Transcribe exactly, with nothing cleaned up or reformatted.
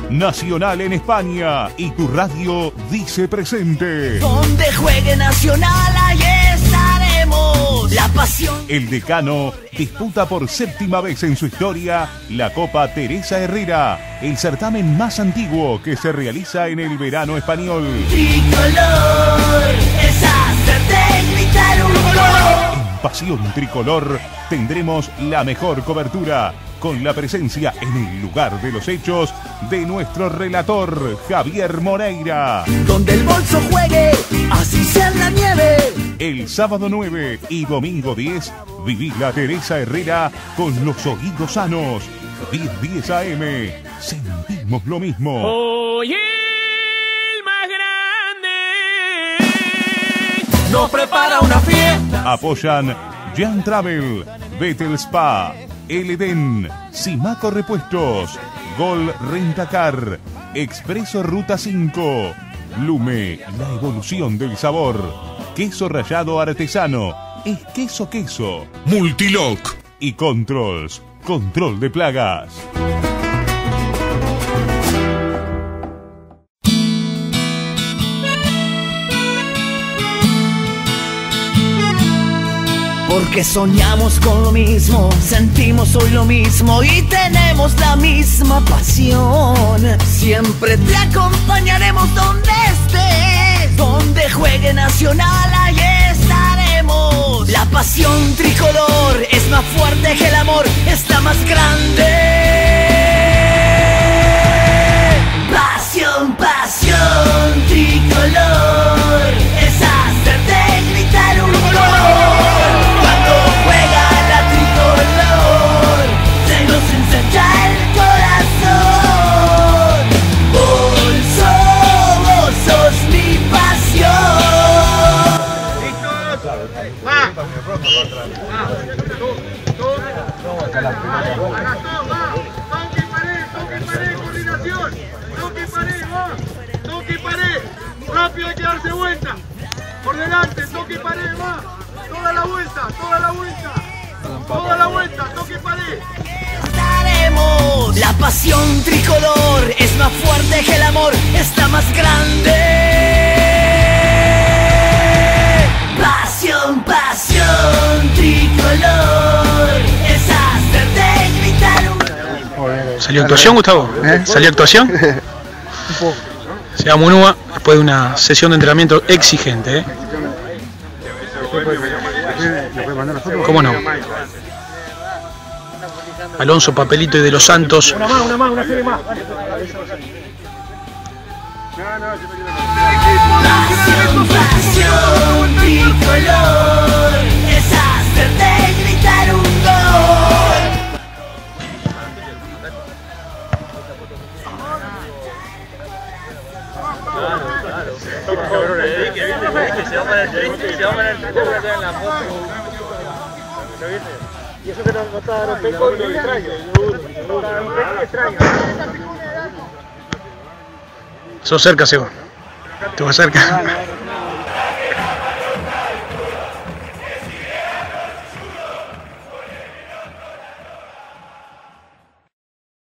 Nacional en España y tu radio dice presente. Donde juegue Nacional, ahí estaremos. La pasión. El Decano disputa por séptima vez en su historia la Copa Teresa Herrera, el certamen más antiguo que se realiza en el verano español. Tricolor es hacerte gritar un gol. En Pasión Tricolor tendremos la mejor cobertura, con la presencia en el lugar de los hechos de nuestro relator Javier Moreira. Donde el bolso juegue, así sea en la nieve. El sábado nueve y domingo diez, viví la Teresa Herrera con los oídos sanos. diez diez A M, sentimos lo mismo. Hoy el más grande Nos prepara una fiesta. Apoyan Jan Travel, Betel Spa, El Edén, Simaco Repuestos, Gol Rentacar, Expreso Ruta cinco, Lume, la evolución del sabor, Queso Rallado Artesano, es queso queso, Multilock y Controls, control de plagas. Porque soñamos con lo mismo, sentimos hoy lo mismo y tenemos la misma pasión. Siempre te acompañaremos donde estés, donde juegue Nacional, ahí estaremos. La pasión tricolor es más fuerte que el amor, es la más grande. Pasión, pasión tricolor es hacerte gritar un gol. Juega la tricolor, se nos ensancha el corazón. Bolso, vos sos mi pasión. Va. Toque pared, toque pared, coordinación. Toque pared, va. Toque pared. Rápido hay que darse vuelta. Por delante, toque pared, va. Toda la vuelta, toda la vuelta, toda la vuelta, toque pared. Estaremos. La pasión tricolor es más fuerte que el amor, es la más grande. Pasión, pasión tricolor es hacerte gritar un... ¿Salió actuación, Gustavo? ¿Eh? ¿Salió actuación? Se llama Munúa después de una sesión de entrenamiento exigente, ¿eh? ¿Cómo no? Alonso, Papelito y de los Santos. Una más, una más, una serie más. Pasión, pasión tricolor es hacerte gritar un gol. Y eso que no está dando peco y lo extraño. Lo extraño. Sos cerca, Seba. Estuvo cerca.